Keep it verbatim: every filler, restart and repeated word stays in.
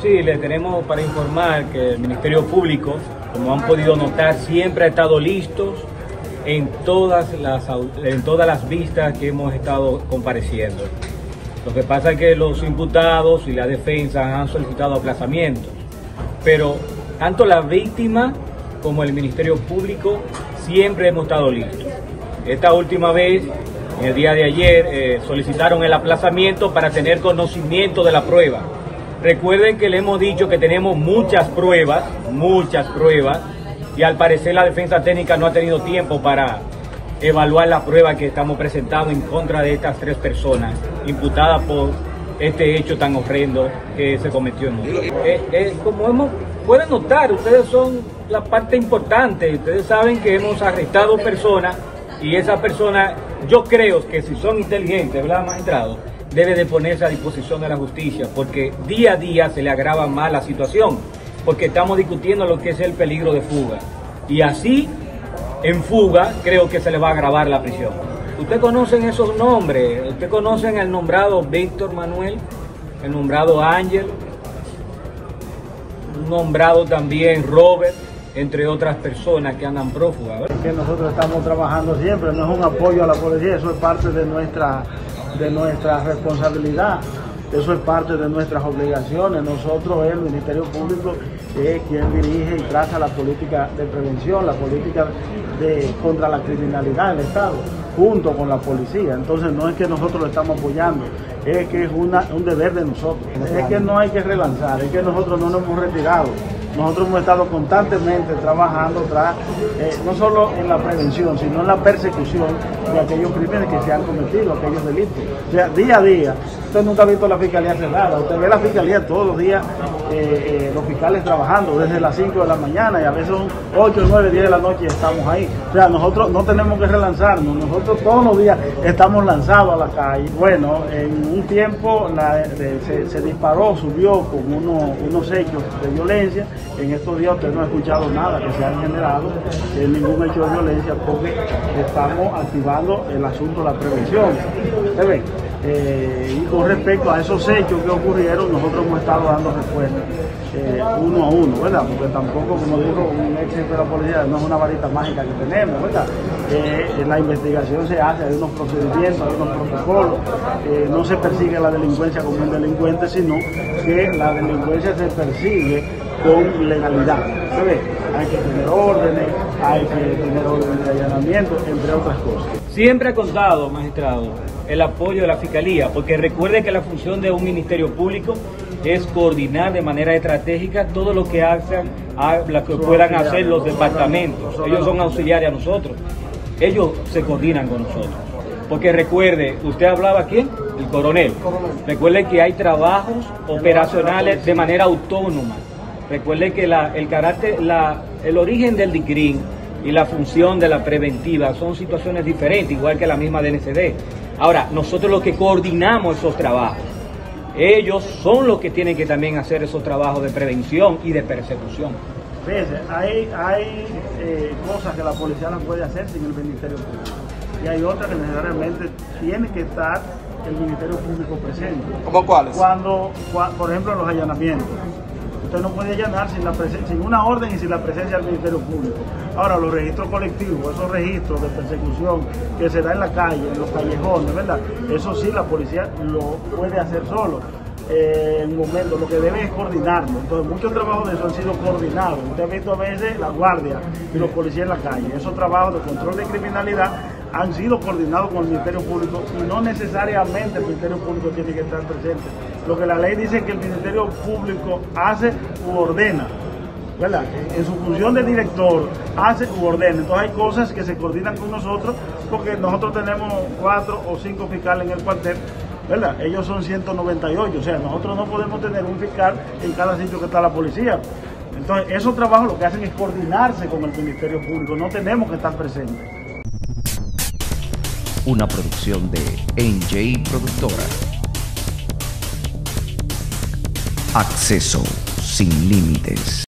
Sí, le tenemos para informar que el Ministerio Público, como han podido notar, siempre ha estado listos en todas las, en todas las vistas que hemos estado compareciendo. Lo que pasa es que los imputados y la defensa han solicitado aplazamientos, pero tanto la víctima como el Ministerio Público siempre hemos estado listos. Esta última vez, en el día de ayer, eh, solicitaron el aplazamiento para tener conocimiento de la prueba. Recuerden que le hemos dicho que tenemos muchas pruebas, muchas pruebas, y al parecer la defensa técnica no ha tenido tiempo para evaluar la prueba que estamos presentando en contra de estas tres personas imputadas por este hecho tan horrendo que se cometió en nosotros. Eh, eh, como hemos, pueden notar, ustedes son la parte importante, ustedes saben que hemos arrestado personas y esas personas, yo creo que si son inteligentes, ¿verdad, magistrado? Debe de ponerse a disposición de la justicia, porque día a día se le agrava más la situación, porque estamos discutiendo lo que es el peligro de fuga. Y así, en fuga, creo que se le va a agravar la prisión. ¿Usted conocen esos nombres? ¿Usted conocen el nombrado Víctor Manuel? El nombrado Ángel, nombrado también Robert, entre otras personas que andan prófugas, ¿verdad? Que nosotros estamos trabajando siempre, no es un apoyo a la policía, eso es parte de nuestra, de nuestra responsabilidad, eso es parte de nuestras obligaciones. Nosotros, el Ministerio Público, es quien dirige y traza la política de prevención, la política de, contra la criminalidad del Estado, junto con la policía. Entonces no es que nosotros lo estamos apoyando, es que es una, un deber de nosotros. Es que no hay que relanzar, es que nosotros no nos hemos retirado. Nosotros hemos estado constantemente trabajando tras, eh, no solo en la prevención, sino en la persecución de aquellos crímenes que se han cometido, aquellos delitos. O sea, día a día, usted nunca ha visto la fiscalía cerrada, usted ve la fiscalía todos los días, eh, eh, los fiscales trabajando desde las cinco de la mañana y a veces son ocho, nueve, diez de la noche y estamos ahí. O sea, nosotros no tenemos que relanzarnos, nosotros todos los días estamos lanzados a la calle. Bueno, en un tiempo la, de, se, se disparó, subió con uno, unos hechos de violencia. En estos días usted no ha escuchado nada que se han generado, eh, ningún hecho de violencia, porque estamos activando el asunto de la prevención. ¿Se ve? Eh, y con respecto a esos hechos que ocurrieron, nosotros hemos estado dando respuesta eh, uno a uno, ¿verdad? Porque tampoco, como dijo un ex jefe de la policía, no es una varita mágica que tenemos, ¿verdad? Eh, la investigación se hace, hay unos procedimientos, hay unos protocolos, eh, no se persigue la delincuencia como un delincuente, sino que la delincuencia se persigue con legalidad. ¿Se ve? Hay que tener órdenes, hay que tener órdenes de allanamiento, entre otras cosas. Siempre ha contado, magistrado, el apoyo de la Fiscalía, porque recuerde que la función de un Ministerio Público es coordinar de manera estratégica todo lo que hagan, lo que puedan hacer los departamentos. Ellos son auxiliares a nosotros, ellos se coordinan con nosotros. Porque recuerde, usted hablaba quién, el coronel. Recuerde que hay trabajos operacionales de manera autónoma. Recuerde que la, el carácter, la, el origen del D I C R I N y la función de la preventiva son situaciones diferentes, igual que la misma D N C D. Ahora, nosotros los que coordinamos esos trabajos, ellos son los que tienen que también hacer esos trabajos de prevención y de persecución. Fíjense, hay, hay eh, cosas que la policía no puede hacer sin el Ministerio Público. Y hay otras que necesariamente tiene que estar el Ministerio Público presente. ¿Cómo cuáles? Cuando, cuando, por ejemplo, los allanamientos. Usted no puede allanar sin, la sin una orden y sin la presencia del Ministerio Público. Ahora, los registros colectivos, esos registros de persecución que se da en la calle, en los callejones, ¿verdad? Eso sí, la policía lo puede hacer solo. Eh, en un momento, lo que debe es coordinarlo. Entonces, muchos trabajos de eso han sido coordinados. Usted ha visto a veces la guardia y los policías en la calle. Esos trabajos de control de criminalidad han sido coordinados con el Ministerio Público y no necesariamente el Ministerio Público tiene que estar presente. Lo que la ley dice es que el Ministerio Público hace u ordena, ¿verdad? En su función de director hace u ordena. Entonces hay cosas que se coordinan con nosotros porque nosotros tenemos cuatro o cinco fiscales en el cuartel, ¿verdad? Ellos son ciento noventa y ocho, o sea, nosotros no podemos tener un fiscal en cada sitio que está la policía. Entonces esos trabajos lo que hacen es coordinarse con el Ministerio Público, no tenemos que estar presentes. Una producción de N J Productora. Acceso sin límites.